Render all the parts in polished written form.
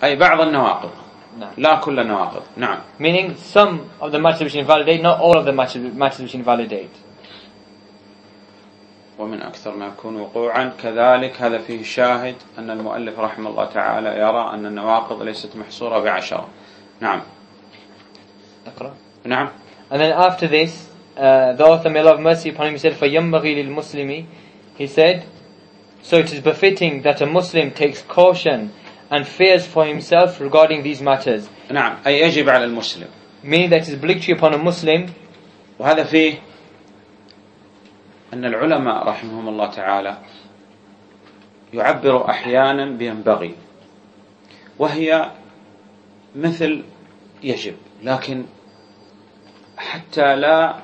أي بعض النواقض No. لا كل النواقض. نعم. Meaning some of the matters which invalidate, not all of the matters which invalidate. ومن أكثر ما يكون وقوعا كذلك هذا فيه شاهد أن المؤلف رحمه الله تعالى يرى أن النواقض ليست محصورة ب10. نعم. أقرأ. نعم. And then after this, the author, may Allah have mercy upon him, said, فَيَنْبَغِي لِلْمُسْلِمِ, he said, so it is befitting that a Muslim takes caution and fears for himself regarding these matters. نعم أي يجب على المسلم. Meaning that it is obligatory upon a Muslim. وهذا فيه أن العلماء رحمهم الله تعالى يعبر أحيانا بينبغي، وهي مثل يجب، لكن حتى لا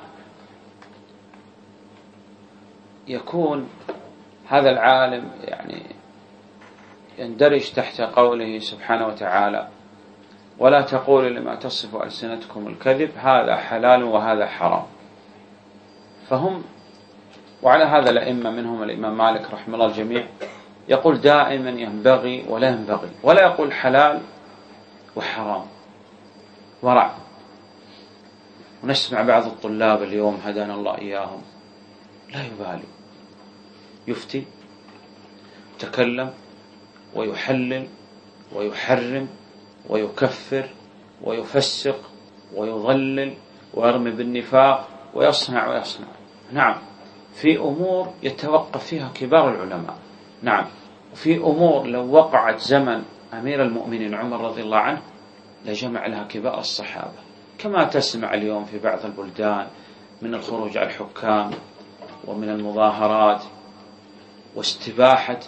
يكون هذا العالم يعني يندرج تحت قوله سبحانه وتعالى ولا تقولوا لما تصف ألسنتكم الكذب هذا حلال وهذا حرام. فهم، وعلى هذا الأئمة منهم الإمام مالك رحمه الله الجميع يقول دائما ينبغي ولا ينبغي، ولا يقول حلال وحرام. ورع. ونسمع بعض الطلاب اليوم هدانا الله إياهم لا يبالي، يفتي، يتكلم ويحلل ويحرم ويكفر ويفسق ويضلل ويرمي بالنفاق ويصنع. نعم، في أمور يتوقف فيها كبار العلماء. نعم، وفي أمور لو وقعت زمن أمير المؤمنين عمر رضي الله عنه لجمع لها كبار الصحابة، كما تسمع اليوم في بعض البلدان من الخروج على الحكام ومن المظاهرات واستباحة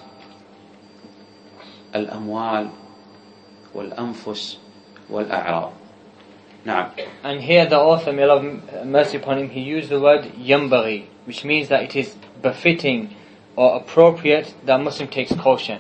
الأموال والأنفس والأعراض. نعم. And here the author, may Allah have mercy upon him, he used the word ينبغي, which means that it is befitting or appropriate that a Muslim takes caution.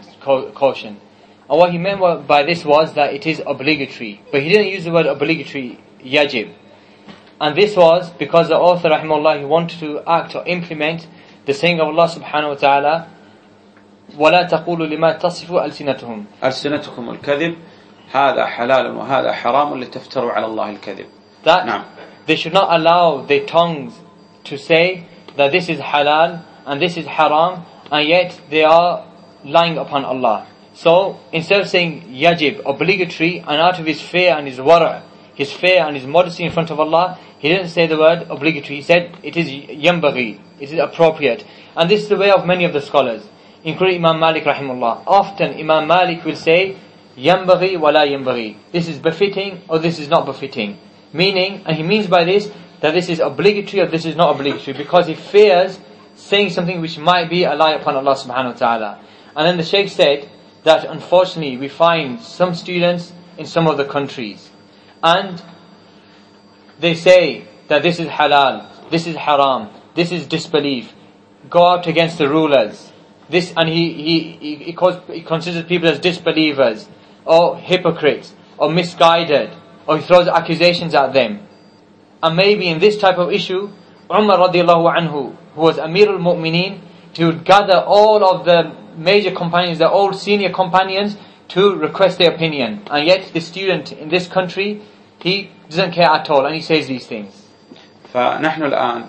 And what he meant by this was that it is obligatory, but he didn't use the word obligatory, yajib. And this was because the author, rahimahullah, he wanted to act or implement the saying of Allah subhanahu wa ta'ala, وَلَا تَقُولُوا لِمَا تَصِفُوا أَلْسِنَتُهُم ألسنتكم الكذب هذا حلال وهذا حرام لتفتروا على الله الكذب. That نعم. They should not allow their tongues to say that this is halal and this is haram, and yet they are lying upon Allah. So instead of saying yajib, obligatory, and out of his fear and his wara', his fear and his modesty in front of Allah, he didn't say the word obligatory, he said it is yanbaghi, it is appropriate. And this is the way of many of the scholars, including Imam Malik rahimahullah. Often Imam Malik will say yanbaghi wa la yanbaghi, this is befitting or this is not befitting. Meaning, and he means by this that this is obligatory or this is not obligatory, because he fears saying something which might be a lie upon Allah subhanahu wa ta'ala. And then the Shaykh said that unfortunately we find some students in some of the countries, and they say that this is halal, this is haram, this is disbelief, go out against the rulers, this, and he considers people as disbelievers or hypocrites or misguided, or he throws accusations at them. And maybe in this type of issue, Umar radiallahu anhu, who was Amir al-Mu'mineen, he would gather all of the major companions, the old senior companions, to request their opinion. And yet the student in this country, he doesn't care at all, and he says these things. فنحن الآن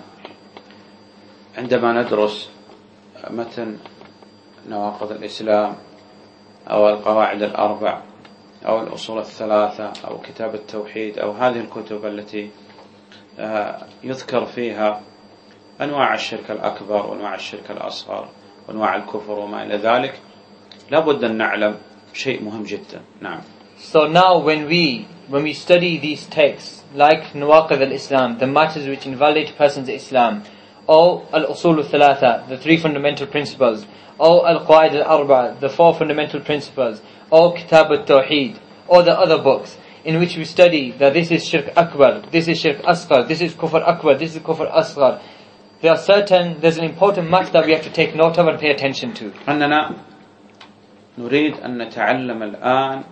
عندما ندرس متن نواقض الإسلام أو القواعد الأربع أو الأصول الثلاثة أو كتاب التوحيد أو هذه الكتب التي يذكر فيها أنواع الشرك الأكبر وأنواع الشرك الأصغر وأنواع الكفر وما إلى ذلك، لابد أن نعلم شيء مهم جدا. نعم. So now when we study these texts like Nawaqid al-Islam, the matters which invalidate a person's Islam, or al-Usul al-Thalatha, the three fundamental principles, or al-Qawaid al-Arba, the four fundamental principles, or Kitab al-Tawheed, or the other books in which we study that this is Shirk Akbar, this is Shirk Asghar, this is Kufr Akbar, this is Kufr Asghar, there's an important matter that we have to take note of and pay attention to. أننا نريد أن نتعلم الآن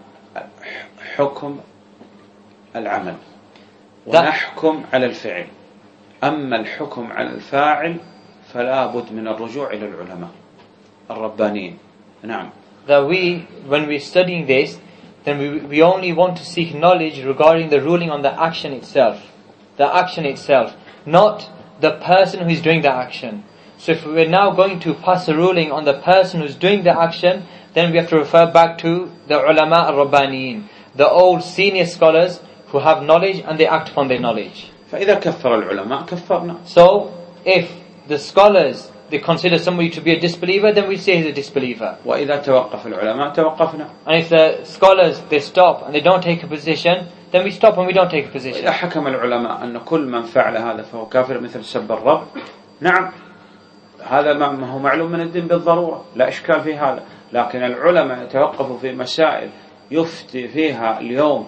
حكم العمل ونحكم على الفعل، أما الحكم على الفاعل فلا بد من الرجوع إلى العلماء الربانيين. نعم. That when we're studying this, then we only want to seek knowledge regarding the ruling on the action itself. The action itself, not the person who is doing the action. So if we're now going to pass a ruling on the person who's doing the action, then we have to refer back to the ulama al-rabbaniyin, the old senior scholars who have knowledge and they act upon their knowledge. فإذا كفر العلماء كفرنا. So if the scholars, they consider somebody to be a disbeliever, then we say he's a disbeliever. وإذا توقف العلماء توقفنا. And if the scholars, they stop and they don't take a position, then we stop and we don't take a position. إذا حكم العلماء أن كل من فعل هذا فهو كافر مثل سب الرب، نعم هذا ما هو معلوم من الدين بالضرورة، لا إشكال في هذا. لكن العلماء يتوقفوا في مسائل يفتي فيها اليوم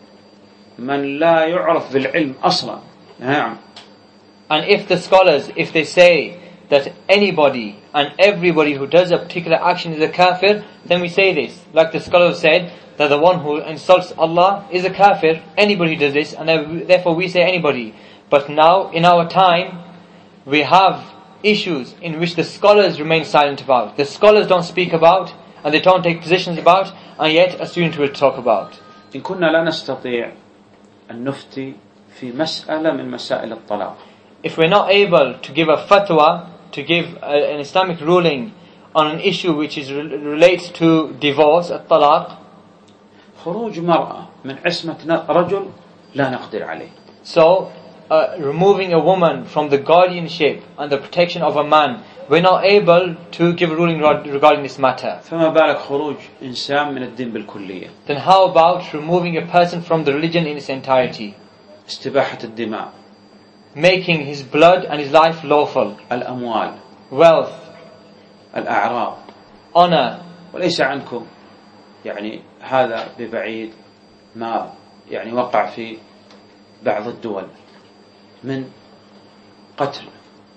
من لا يعرف بالعلم أصلا. نعم. And if the scholars, if they say that anybody and everybody who does a particular action is a kafir, then we say this. Like the scholars said, that the one who insults Allah is a kafir. Anybody who does this, and therefore we say anybody. But now, in our time, we have issues in which the scholars remain silent about. The scholars don't speak about, and they don't take positions about, and yet a student will talk about. إن كنا لا نستطيع أن نفتي في مسألة من مسائل الطلاق. If we're not able to give a fatwa, to give an Islamic ruling on an issue which is relates to divorce, الطلاق, خروج مرأة من عصمة رجل لا نقدر عليه. So, removing a woman from the guardianship and the protection of a man, we're not able to give a ruling regarding this matter. فما بالك خروج إنسان من الدين بالكلية. Then how about removing a person from the religion in its entirety? استباحة الدماء. Making his blood and his life lawful. الأموال. Wealth. الأعراض. Honor. وليس عنكم يعني هذا ببعيد ما يعني وقع في بعض الدول من قتل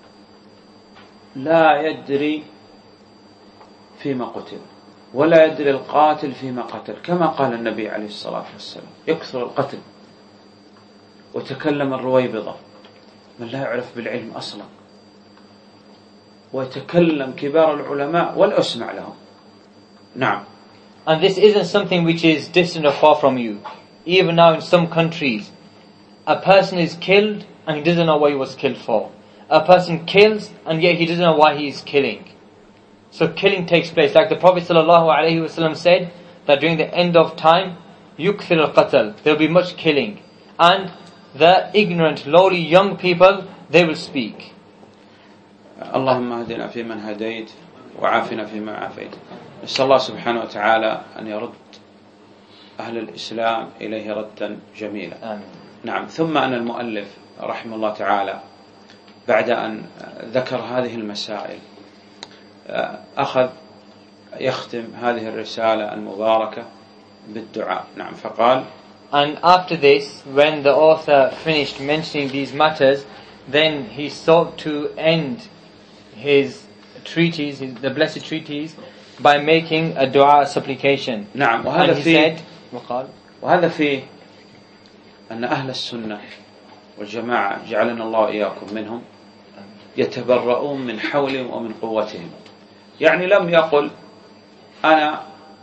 لا يدري فيما قتل ولا يدري القاتل فيما قتل، كما قال النبي عليه الصلاة والسلام: يكثر القتل وتكلم الرويبضة من لا يعرف بالعلم أصلا، ويتكلم كبار العلماء ولا أسمع لهم. نعم. And this isn't something which is distant or far from you. Even now in some countries, a person is killed and he doesn't know what he was killed for. A person kills and yet he doesn't know why he is killing. So killing takes place. Like the Prophet ﷺ said, that during the end of time, يُكْثِرُ الْقَتْلِ, there will be much killing. And the ignorant, lowly young people, they will speak. اللهم اهدنا فيمن هديت وعافنا فيما عافيت. نسأل الله سبحانه وتعالى أن يرد أهل الإسلام إليه ردا جميلا. آمين. نعم. ثم أن المؤلف رحمه الله تعالى بعد أن ذكر هذه المسائل أخذ يختم هذه الرسالة المباركة بالدعاء. نعم. فقال: And after this, when the author finished mentioning these matters, then he sought to end his treatise, the blessed treatise, by making a dua, a supplication. نعم. And he said, وهذا فيه أن أهل السنة والجماعة جعلنا الله وإياكم منهم يتبرؤون من حولهم ومن قوتهم. يعني لم يقل أنا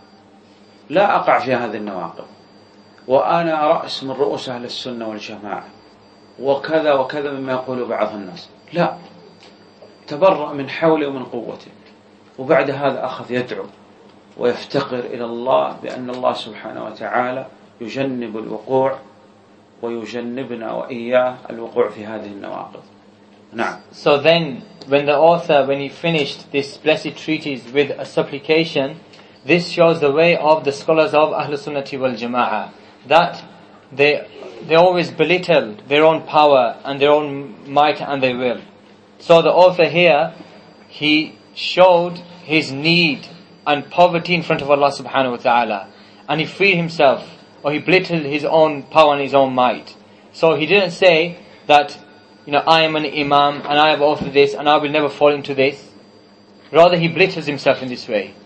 لا أقع في هذه النواقض وأنا رأس من رؤوس أهل السنة والجماعة وكذا وكذا مما يقول بعض الناس، لا، تبرأ من حوله ومن قوته. وبعد هذا أخذ يدعو ويفتقر إلى الله بأن الله سبحانه وتعالى يجنب الوقوع ويجنبنا وإياه الوقوع في هذه النواقض. نعم. So then, when the author, when he finished this blessed treatise with a supplication, this shows the way of the scholars of Ahlul Sunnati wal Jama'ah, that they always belittle their own power and their own might and their will. So the author here, he showed his need and poverty in front of Allah subhanahu wa ta'ala, and he freed himself, or he belittled his own power and his own might. So he didn't say that, I am an imam and I have authored this and I will never fall into this. Rather, he belittles himself in this way.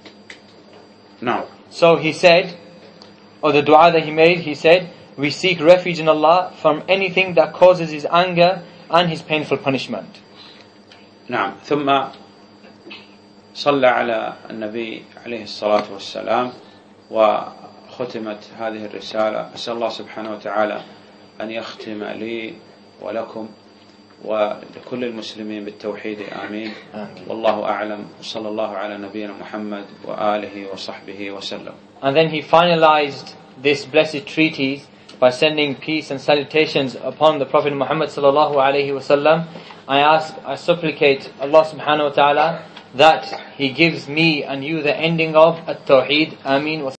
No. So he said, or the dua that he made, he said, we seek refuge in Allah from anything that causes his anger and his painful punishment. نعم. ثم صلى على النبي عليه الصلاة والسلام ختمت هذه الرسالة. أسأل الله سبحانه وتعالى أن يختم لي ولكم ولكل المسلمين بالتوحيد آمين. والله أعلم. صلى الله على نبينا محمد وآله وصحبه وسلم. And then he finalized this blessed treatise by sending peace and salutations upon the Prophet Muhammad sallallahu alaihi wasallam. I supplicate Allah subhanahu wa ta'ala that He gives me and you the ending of At-Tawheed. Ameen.